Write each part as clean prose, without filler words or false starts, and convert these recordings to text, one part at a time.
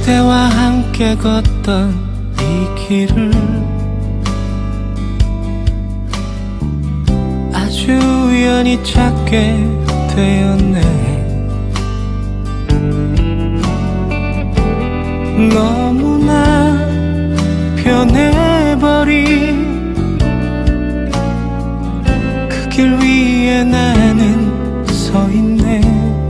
그대와 함께 걷던 이 길을 아주 우연히 찾게 되었네. 너무나 변해버린 그 길 위에 나는 서 있네.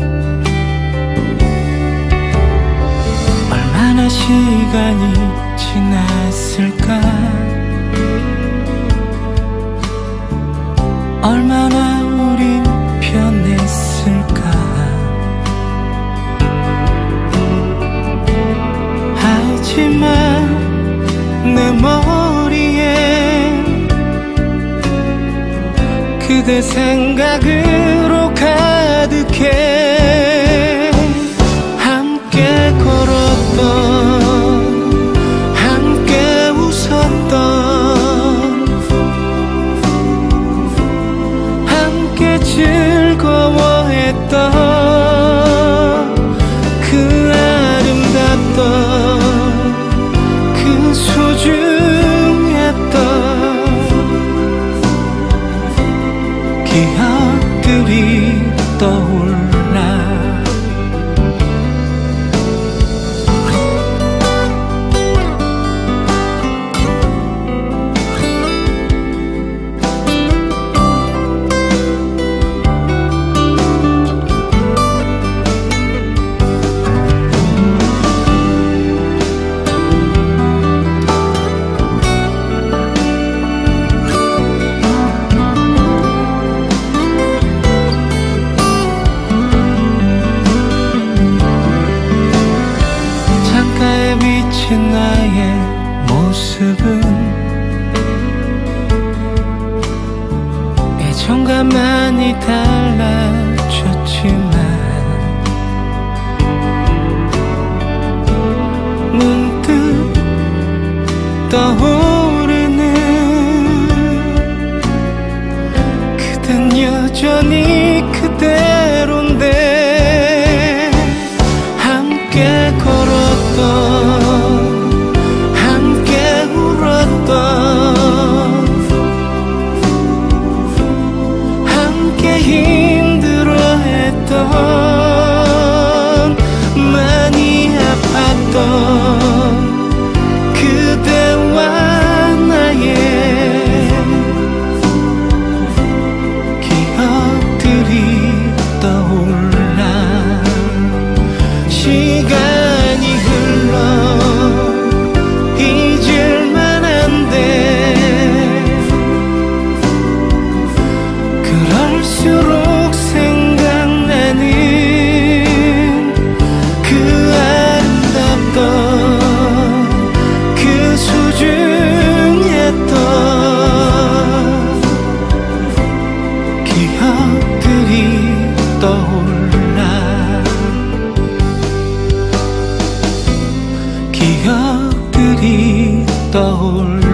얼마나 시간이 지났을까, 얼마나 우린 변했을까. 하지만 내 머리에 그대 생각으로 가득해. 함께 걸었던, 함께 웃었던, 함께 즐거워했던 그 아름답던, 그 소중했던 기억들이 떠올라. 비친 나의 모습은 예전과 많이 달라졌지만 문득 떠오르는 그댄 여전히 그대로인데. 함께 걸었던, 함께 울었던, 함께 힘들어했던, 많이 아팠던 그대와 나의 기억들이 떠올라. 시간이 흘러 잊을만 한데 그럴수록 생각나는 그 아름답던, 그 소중했던 기억들이 떠올라. 기억들이 떠올라.